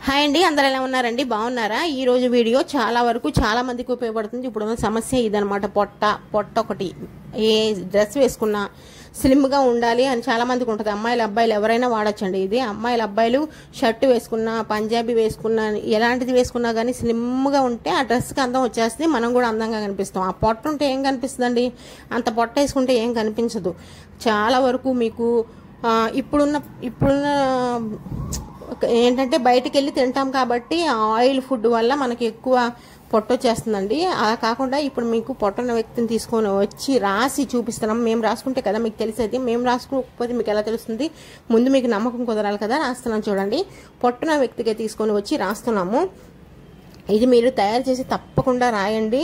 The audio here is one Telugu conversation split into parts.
హాయ్ అండి, అందరూ ఎలా ఉన్నారండి? బాగున్నారా? ఈ రోజు వీడియో చాలా వరకు చాలా మందికి ఉపయోగపడుతుంది. ఇప్పుడున్న సమస్య ఇదనమాట. పొట్ట ఒకటి ఏ డ్రెస్ వేసుకున్నా స్లిమ్గా ఉండాలి అని చాలా మందికి ఉంటుంది. అమ్మాయిలు అబ్బాయిలు ఎవరైనా వాడచ్చండి. ఇది అమ్మాయిలు అబ్బాయిలు షర్ట్ వేసుకున్నా, పంజాబీ వేసుకున్నా, ఎలాంటిది వేసుకున్నా కానీ స్లిమ్గా ఉంటే ఆ డ్రెస్కి అందం వచ్చేస్తుంది. మనం కూడా అందంగా కనిపిస్తాం. ఆ పొట్ట ఉంటే ఏం కనిపిస్తుందండి? అంత పొట్ట వేసుకుంటే ఏం కనిపించదు. చాలా వరకు మీకు ఇప్పుడున్న ఏంటంటే బయటికి వెళ్ళి తింటాం కాబట్టి ఆయిల్ ఫుడ్ వల్ల మనకి ఎక్కువ పొట్ట వచ్చేస్తుందండి. అలా కాకుండా ఇప్పుడు మీకు పొట్టన్న వ్యక్తిని తీసుకొని వచ్చి రాసి చూపిస్తున్నాం. మేము రాసుకుంటే కదా మీకు తెలిసేది. మేము రాసుకోకపోతే మీకు ఎలా తెలుస్తుంది? ముందు మీకు నమ్మకం కుదరాలి కదా. రాస్తున్నాం చూడండి. పొట్టన్న వ్యక్తిగా తీసుకొని వచ్చి రాస్తున్నాము. ఇది మీరు తయారు చేసి తప్పకుండా రాయండి.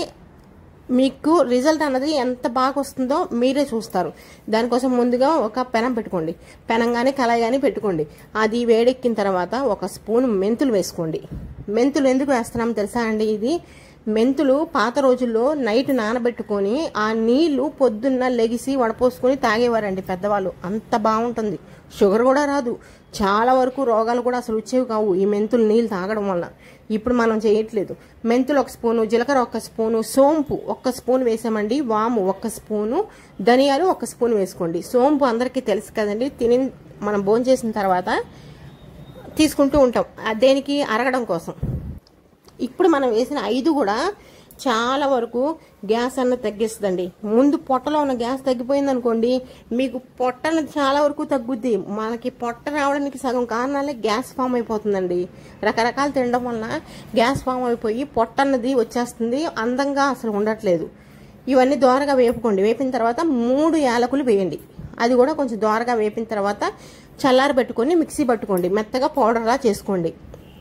మీకు రిజల్ట్ అన్నది ఎంత బాగా వస్తుందో మీరే చూస్తారు. దానికోసం ముందుగా ఒక పెనం పెట్టుకోండి. పెనం కానీ కళాయి కానీ పెట్టుకోండి. అది వేడెక్కిన తర్వాత ఒక స్పూన్ మెంతులు వేసుకోండి. మెంతులు ఎందుకు వేస్తున్నాం తెలుసా అండి? ఇది మెంతులు పాత రోజుల్లో నైట్ నానబెట్టుకొని ఆ నీళ్లు పొద్దున్న లెగిసి వడపోసుకొని తాగేవారండి పెద్దవాళ్ళు. అంత బాగుంటుంది. షుగర్ కూడా రాదు. చాలా వరకు రోగాలు కూడా అసలు వచ్చేవి కావు ఈ మెంతులు నీళ్ళు తాగడం వల్ల. ఇప్పుడు మనం చేయట్లేదు. మెంతులు ఒక స్పూను, జీలకర్ర ఒక స్పూను, సోంపు ఒక స్పూన్ వేసామండి, వాము ఒక స్పూను, ధనియాలు ఒక స్పూన్ వేసుకోండి. సోంపు అందరికీ తెలుసు కదండి. మనం భోజనం చేసిన తర్వాత తీసుకుంటూ ఉంటాం. దేనికి? అరగడం కోసం. ఇప్పుడు మనం వేసిన 5 కూడా చాలా వరకు గ్యాస్ అన్నది తగ్గిస్తుందండి. ముందు పొట్టలో ఉన్న గ్యాస్ తగ్గిపోయింది అనుకోండి, మీకు పొట్ట అన్నది చాలా వరకు తగ్గుద్ది. మనకి పొట్ట రావడానికి సగం కారణాలే గ్యాస్ ఫామ్ అయిపోతుందండి. రకరకాలు తినడం వలన గ్యాస్ ఫామ్ అయిపోయి పొట్ట అన్నది వచ్చేస్తుంది. అందంగా అసలు ఉండట్లేదు. ఇవన్నీ దోరగా వేపుకోండి. వేపిన తర్వాత 3 యాలకులు వేయండి. అది కూడా కొంచెం దోరగా వేపిన తర్వాత చల్లారి పెట్టుకొని మిక్సీ పట్టుకోండి. మెత్తగా పౌడర్లా చేసుకోండి.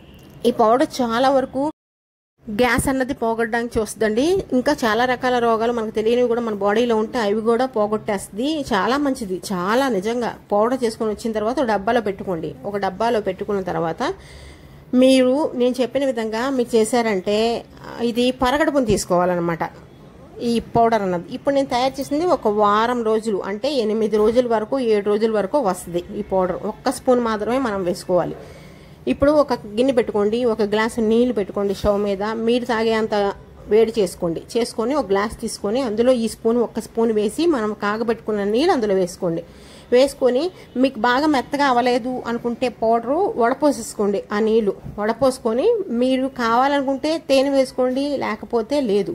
ఈ పౌడర్ చాలా వరకు గ్యాస్ అన్నది పోగొట్టడానికి చూస్తుందండి. ఇంకా చాలా రకాల రోగాలు మనకు తెలియనివి కూడా మన బాడీలో ఉంటే అవి కూడా పోగొట్టేస్తుంది. చాలా మంచిది. చాలా నిజంగా. పౌడర్ చేసుకొని వచ్చిన తర్వాత ఒక డబ్బాలో పెట్టుకోండి. ఒక డబ్బాలో పెట్టుకున్న తర్వాత మీరు నేను చెప్పిన విధంగా మీరు చేశారంటే ఇది పరగడుపుని తీసుకోవాలన్నమాట. ఈ పౌడర్ అన్నది ఇప్పుడు నేను తయారు చేసింది ఒక వారం రోజులు, అంటే 8 రోజుల వరకు 7 రోజుల వరకు వస్తుంది. ఈ పౌడర్ ఒక్క స్పూన్ మాత్రమే మనం వేసుకోవాలి. ఇప్పుడు ఒక గిన్నె పెట్టుకోండి. ఒక గ్లాసు నీళ్లు పెట్టుకోండి స్టవ్ మీద. మీరు తాగే అంత వేడి చేసుకొని ఒక గ్లాస్ తీసుకొని అందులో ఈ స్పూన్ ఒక్క స్పూన్ వేసి మనం కాగబెట్టుకున్న నీళ్ళు అందులో వేసుకొని మీకు బాగా మెత్తగా అవ్వలేదు అనుకుంటే పౌడరు వడపోసేసుకోండి. ఆ నీళ్లు వడపోసుకొని మీరు కావాలనుకుంటే తేనె వేసుకోండి, లేకపోతే లేదు.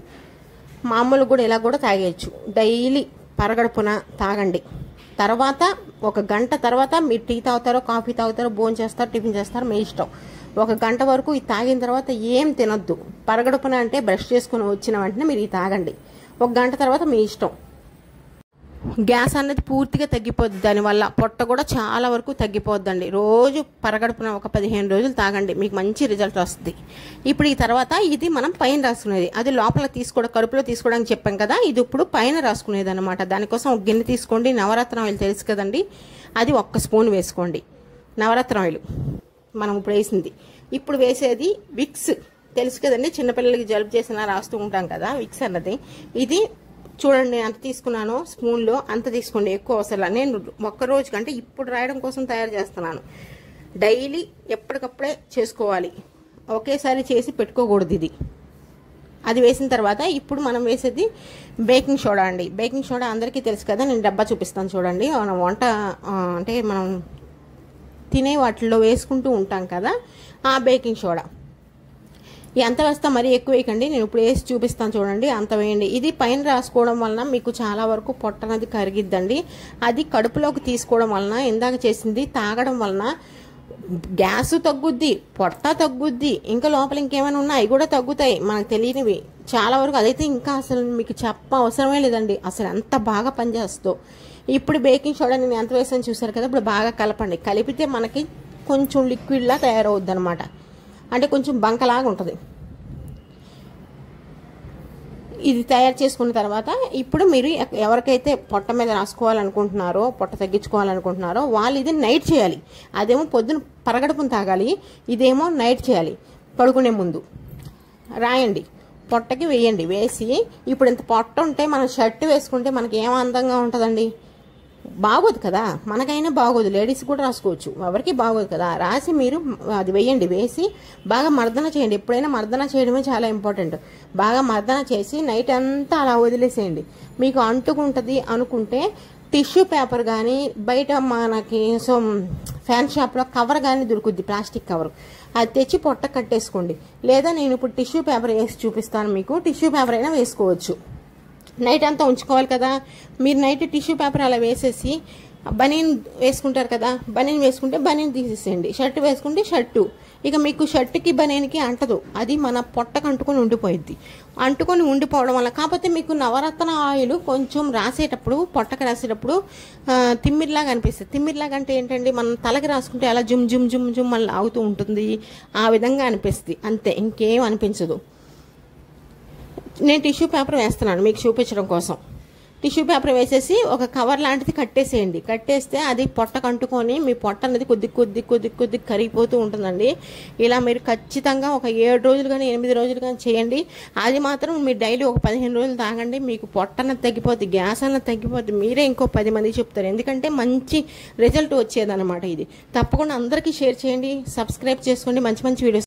మామూలు కూడా ఇలా కూడా తాగేయచ్చు. డైలీ పరగడుపున తాగండి. తర్వాత ఒక గంట తర్వాత మీరు టీ తాగుతారో, కాఫీ తాగుతారో, భోజనం చేస్తారో, టిఫిన్ చేస్తారో మీ ఇష్టం. ఒక గంట వరకు ఇది తాగిన తర్వాత ఏం తినొద్దు. పరగడుపున అంటే బ్రష్ చేసుకుని వచ్చిన వెంటనే మీరు ఇది తాగండి. ఒక గంట తర్వాత మీ ఇష్టం. గ్యాస్ అనేది పూర్తిగా తగ్గిపోద్ది. దానివల్ల పొట్ట కూడా చాలా వరకు తగ్గిపోద్దండి. రోజు పరగడుపున ఒక 15 రోజులు తాగండి. మీకు మంచి రిజల్ట్ వస్తుంది. ఇప్పుడు ఈ తర్వాత ఇది మనం పైన రాసుకునేది. అది లోపల కడుపులో తీసుకోవడానికి చెప్పాం కదా. ఇది ఇప్పుడు పైన రాసుకునేది అనమాట. దానికోసం ఒక గిన్నె తీసుకోండి. నవరత్న ఆయిల్ తెలుసు కదండి, అది 1 స్పూన్ వేసుకోండి. నవరత్న ఆయిల్ మనం ఇప్పుడు వేసింది. ఇప్పుడు వేసేది విక్స్ తెలుసు కదండి. చిన్నపిల్లలకి జలుబు చేసినా రాస్తూ ఉంటాం కదా విక్స్ అన్నది. ఇది చూడండి ఎంత తీసుకున్నానో స్పూన్లో అంత తీసుకోండి. ఎక్కువ అవసరం. నేను ఒక్క రోజు కంటే ఇప్పుడు రాయడం కోసం తయారు చేస్తున్నాను. డైలీ ఎప్పటికప్పుడే చేసుకోవాలి. ఒకేసారి చేసి పెట్టుకోకూడదు ఇది. అది వేసిన తర్వాత ఇప్పుడు మనం వేసేది బేకింగ్ సోడా అండి. బేకింగ్ సోడా అందరికీ తెలుసు కదా. నేను డబ్బా చూపిస్తాను చూడండి. మనం వంట అంటే మనం తినే వాటిల్లో వేసుకుంటూ ఉంటాం కదా, ఆ బేకింగ్ సోడా. ఎంత వేస్తా మరీ ఎక్కువ వేయకండి. నేను ఇప్పుడు వేసి చూపిస్తాను చూడండి. అంత వేయండి. ఇది పైన రాసుకోవడం వలన మీకు చాలా వరకు పొట్ట అనేది కరిగిద్దండి. అది కడుపులోకి తీసుకోవడం వలన, ఇందాక చేసింది తాగడం వలన గ్యాస్ తగ్గుద్ది, పొట్ట తగ్గుద్ది, ఇంకా లోపల ఇంకేమైనా ఉన్నా అవి కూడా తగ్గుతాయి. మనకు తెలియనివి చాలా వరకు. అదైతే ఇంకా అసలు మీకు అవసరమే లేదండి. అసలు ఎంత బాగా పనిచేస్తుందో. ఇప్పుడు బేకింగ్ సోడా నేను ఎంత వేసాను చూసారు కదా. ఇప్పుడు బాగా కలపండి. కలిపితే మనకి కొంచెం లిక్విడ్లా తయారవుద్ది అనమాట. అంటే కొంచెం బంకలాగా ఉంటుంది. ఇది తయారు చేసుకున్న తర్వాత ఇప్పుడు మీరు ఎవరికైతే పొట్ట మీద రాసుకోవాలనుకుంటున్నారో, పొట్ట తగ్గించుకోవాలనుకుంటున్నారో వాళ్ళు ఇది నైట్ చేయాలి. అదేమో పొద్దున పరగడుపున తాగాలి. ఇదేమో నైట్ చేయాలి. పడుకునే ముందు రాయండి. పొట్టకి వేయండి. వేసి ఇప్పుడు ఇంత పొట్ట ఉంటే మనం షర్ట్ వేసుకుంటే మనకి ఏం అందంగా ఉంటుందండి. బాగోదు కదా, మనకైనా బాగోదు, లేడీస్ కూడా రాసుకోవచ్చు, ఎవరికి బాగోదు కదా. రాసి మీరు అది వేయండి, వేసి బాగా మర్దన చేయండి. ఎప్పుడైనా మర్దన చేయడమే చాలా ఇంపార్టెంట్. బాగా మర్దన చేసి నైట్ అంతా అలా వదిలేసేయండి. మీకు అంటుకుంటుంది అనుకుంటే టిష్యూ పేపర్ కానీ బయట మనకి ఫ్యాన్ షాప్లో కవర్ కానీ దొరుకుద్ది, ప్లాస్టిక్ కవర్, అది తెచ్చి పొట్ట కట్టేసుకోండి. లేదా నేను ఇప్పుడు టిష్యూ పేపర్ వేసి చూపిస్తాను మీకు, టిష్యూ పేపర్ అయినా వేసుకోవచ్చు. నైట్ అంతా ఉంచుకోవాలి కదా, మీరు నైట్ టిష్యూ పేపర్ అలా వేసేసి బనీన్ వేసుకుంటారు కదా, బనీన్ వేసుకుంటే బనీన్ తీసేసేయండి, షర్ట్ వేసుకుంటే షర్టు. ఇక మీకు షర్ట్కి బనీన్కి అంటదు, అది మన పొట్టకు అంటుకొని ఉండిపోయిద్ది. అంటుకొని ఉండిపోవడం వల్ల, కాకపోతే మీకు నవరత్న ఆయిల్ కొంచెం రాసేటప్పుడు, పొట్టకు రాసేటప్పుడు తిమ్మిరిలాగా అనిపిస్తుంది. తిమ్మిరిలాగా అంటే ఏంటండి, మనం తలకి రాసుకుంటే అలా జుమ్ జుమ్ జుమ్ జుమ్ మళ్ళీ ఆగుతూ ఉంటుంది, ఆ విధంగా అనిపిస్తుంది అంతే, ఇంకేం అనిపించదు. నేను టిష్యూ పేపర్ వేస్తున్నాను మీకు చూపించడం కోసం. టిష్యూ పేపర్ వేసేసి ఒక కవర్ లాంటిది కట్టేసేయండి. కట్టేస్తే అది పొట్టకు అంటుకొని మీ పొట్ట అనేది కొద్ది కరిగిపోతూ ఉంటుందండి. ఇలా మీరు ఖచ్చితంగా ఒక 7 రోజులు కానీ 8 రోజులు కానీ చేయండి. అది మాత్రం మీరు డైలీ ఒక 15 రోజులు తాగండి, మీకు పొట్ట అన్నది తగ్గిపోద్ది, గ్యాస్ అన్నది తగ్గిపోద్ది. మీరే ఇంకో 10 మందికి చెప్తారు, ఎందుకంటే మంచి రిజల్ట్ వచ్చేదన్నమాట ఇది. తప్పకుండా అందరికీ షేర్ చేయండి, సబ్స్క్రైబ్ చేసుకోండి, మంచి మంచి వీడియోస్